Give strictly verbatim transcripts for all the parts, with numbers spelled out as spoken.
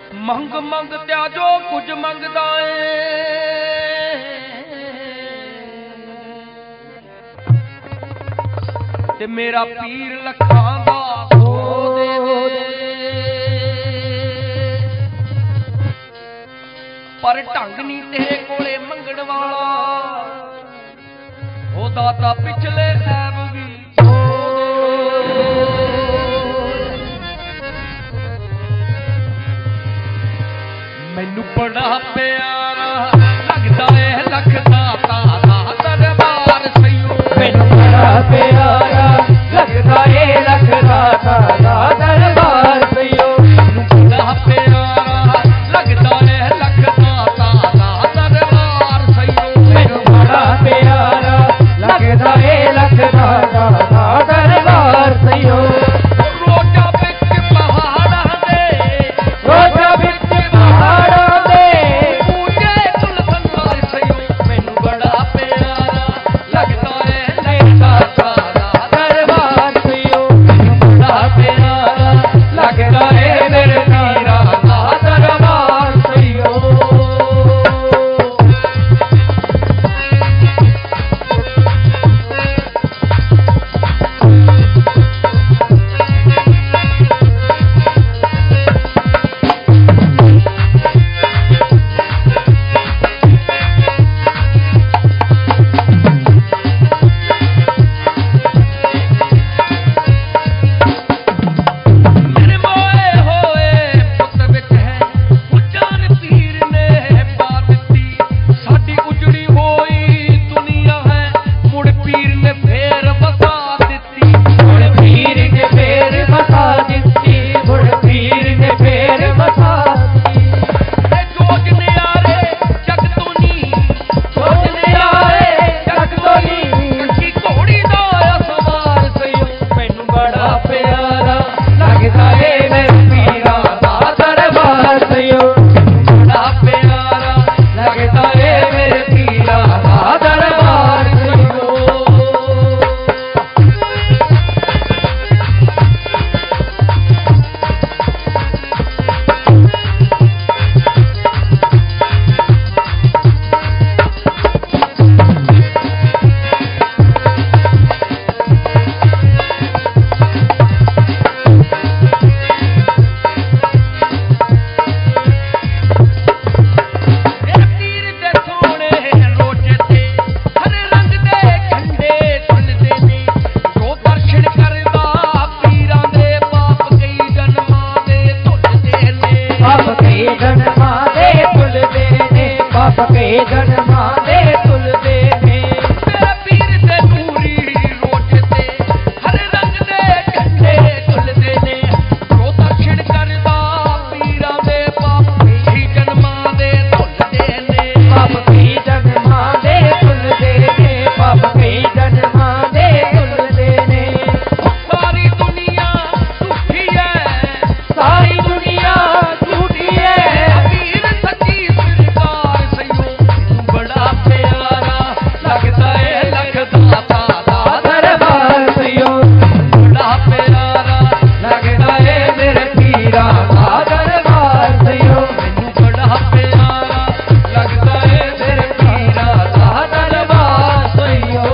ਮੰਗ ਮੰਗ ਤਿਆ ਜੋ ਕੁਝ ਮੰਗਦਾ ਏ ਤੇ ਮੇਰਾ ਪੀਰ ਲੱਖਾਂ ਦਾ ਸੋ ਦੇਵੇ ਪਰ ਢੰਗ ਨਹੀਂ ਤੇਰੇ ਕੋਲੇ ਮੰਗਣ ਵਾਲਾ ਉਹ ਦਾਤਾ ਪਿਛਲੇ ਐਬ ਵੀ ਮੈਨੂੰ ਬੜਾ ਪਿਆਰਾ ਲੱਗਦਾ ਏ ਲੱਖ ਦਾਤਾ ਦਾ ਦਰਬਾਰ ਸਈਓ ਮੈਨੂੰ ਬੜਾ ਪਿਆਰਾ ਲੱਗਦਾ ਏ ਲੱਖ ਦਾਤਾ ਦਾ ਦਰਬਾਰ ਸਈਓ ਮੈਨੂੰ ਬੜਾ ਪਿਆਰਾ ਲੱਗਦਾ ਏ ਲੱਖ ਦਾਤਾ ਦਾ ਦਰਬਾਰ ਸਈਓ ਮੈਨੂੰ ਬੜਾ ਪਿਆਰਾ ਲੱਗਦਾ ਏ ਲੱਖ ਦਾਤਾ ਦਾ ਦਰਬਾਰ ਸਈਓ ਰੋਜਾ ਵਿੱਚ ਪਹਾੜਾਂ ਦੇ ਰੋਜਾ ਵਿੱਚ ਪਹਾੜਾਂ ਦੇ ਪੂਜੇ ਕੁਲ ਸੰਸਾਰ ਸਈਓ ਮੈਨੂੰ ਬੜਾ ਪਿਆਰਾ ਲੱਗਦਾ ਏ ਲੱਖ ਦਾਤਾ ਦਾ ਦਰਬਾਰ ਸਈਓ ਮੈਨੂੰ ਬੜਾ ਪਿਆਰਾ ਲੱਗਦਾ ਏ ਮੇਰੇ ਪੀਰਾ ਦਾ ਦਰਬਾਰ ਸਈਓ ਮੇਰੇ ਮੋਏ ਹੋਏ ਪੁੱਤ ਵਿੱਚ ਹੈ ਉਜਾਨ ਪੀਰ ਨੇ ਪਾ ਦਿੱਤੀ ਸਾਡੀ ਉਜੜੀ ਹੋਈ ਦੁਨੀਆ ਹੈ ਮੁੜ ਪੀਰ ਨੇ ਫੇਰ ਵਸਾ ਦਿੱਤੀ ਮੁੜ ਪੀਰ ਨੇ ਫੇਰ ਵਸਾ ਦਿੱਤੀ ਮੁੜ ਪੀਰ ਨੇ ਫੇਰ ਵਸਾ ਦਿੱਤੀ ਇਹ ਜੋਗ ਨਿਆਰੇ ਜਗ ਤੋਂ ਨੀ ਸੋਚ ਨਿਆਰੇ ਜਗ ਤੋਂ ਨੀ ਕੀ ਘੋੜੀ ਦਾ ਅਸਵਾਰ ਸਈਓ ਮੈਨੂੰ ਬੜਾ ਪਿਆਰਾ ਲੱਗਦਾ ਏ ਮੇਰੇ ਪੀਰਾ ਦਾ ਦਰਬਾਰ ਸਈਓ ਬੜਾ ਪਿਆਰਾ ਲੱਗਦਾ ਏ ਮੇਰੇ ਪੀਰਾ ਦਾ ਦਰਬਾਰ ਸਈਓ ਇਹ ਪੀਰ ਦੇ ਸੋਹਣੇ ਰੋਜੇ ਤੇ ਹਰ ਰੰਗ ਦੇ ਖੰਡੇ ਤੁਲਦੇ ਨੇ ਜੋ ਦਰਸ਼ਨ ਕਰਦਾ ਪੀਰਾਂ ਦੇ ਪਾਪ ਕਈ ਜਨਮਾਂ ਦੇ ਧੁੱਲਦੇ ਨੇ ਪਾਪ ਕੇ ਜਨਮਾਂ ਦੇ ਤੁਲਦੇ ਨੇ ਪਾਪ ਕੇ ਜਨਮਾਂ ਦੇ ਤੁਲਦੇ ਨੇ ਮੇਰੇ ਪੀਰ ਦੇ ਨੂਰੀ ਰੋਜੇ ਤੇ ਹਰ ਰੰਗ ਦੇ ਖੰਡੇ ਤੁਲਦੇ ਨੇ ਜੋ ਦਰਸ਼ਨ ਕਰਦਾ ਪੀਰਾਂ ਦੇ ਪਾਪ ਕਈ ਜਨਮਾਂ ਦੇ ਧੁੱਲਦੇ ਨੇ ਪਾਪ ਕੇ ਜਨਮਾਂ ਦੇ ਤੁਲਦੇ ਨੇ ਪਾਪ ਕੇ ਜਨਮਾਂ ਦੇ ਤੁਲਦੇ ਨੇ ਸਾਰੀ ਦੁਨੀਆ ਝੂਠੀ ਹੈ ਸਾਰੀ ਦੁਨੀਆ ਝੂਠੀ ਹੈ ਪੀਰ ਸੱਚੀ ਸਰਕਾਰ ਸਈਓ ਮੈਨੂੰ ਬੜਾ ਪਿਆਰਾ ਲੱਗਦਾ ਏ ਲੱਖ ਦਾਤਾ ਦਾ ਦਰਬਾਰ ਸਈਓ ਬੜਾ ਪਿਆਰਾ ਲੱਗਦਾ ਏ ਮੇਰੇ ਪੀਰਾ ਦਾ ਦਰਬਾਰ ਸਈਓ ਮੈਨੂੰ ਬੜਾ ਪਿਆਰਾ ਲੱਗਦਾ ਏ ਮੇਰੇ ਪੀਰਾਂ ਦਾ ਦਰਬਾਰ ਸਈਓ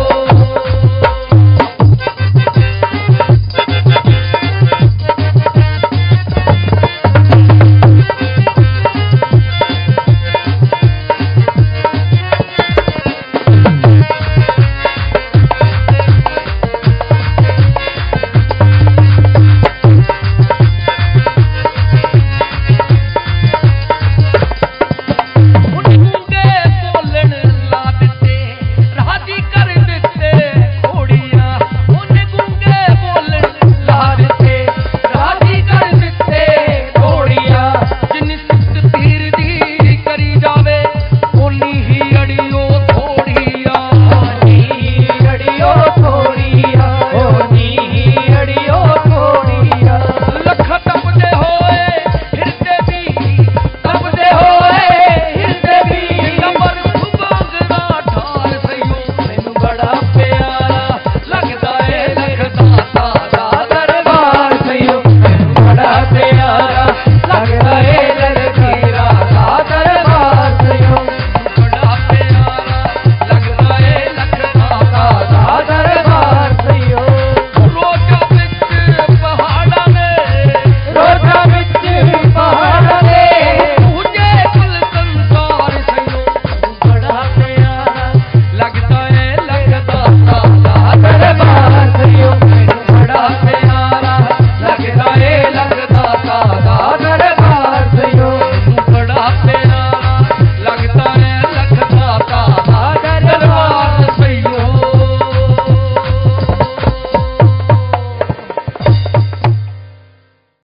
ਹੁਣ ਗੂੰਗੇ ਬੋਲਣ ਲਾ ਦਿੱਤੇ ਰਾਜੀ ਕਰ ਦਿੱਤੇ ਘੋੜੀਆਂ ਉਹਨੇ ਗੂੰਗੇ ਬੋਲਣ ਲਾ ਦਿੱਤੇ ਰਾਜੀ ਕਰ ਦਿੱਤੇ ਘੋੜੀਆਂ ਜਿੰਨੀ ਸਿੱਧ ਪੀਰ ਦੀ ਕਰੀ ਜਾਵੇ ਓਨੀ ਹੀ ਅੜੀਓ ਥੋੜੀਆਂ ਨੀ ਅੜਿਓ ਥੋੜੀਆਂ ਓ ਨੀ ਅੜਿਓ ਥੋੜੀਆਂ ਲੱਖ ਟੱਪਦੇ ਹੋਏ ਹਿਰਦੇ ਵੀ ਤਪਦੇ ਹੋਏ ਹਿਰਦੇ ਵੀ ਨੰਬਰ ਮੰਗਣਾ ਠਾਰ ਸਈਓ ਮੈਨੂੰ ਬੜਾ ਪਿਆਰਾ ਲੱਗਦਾ ਏ ਲੱਖ ਦਾਤਾ ਦਾ ਦਰਬਾਰ ਸਈਓ ਮੈਨੂੰ ਬੜਾ ਪਿਆਰਾ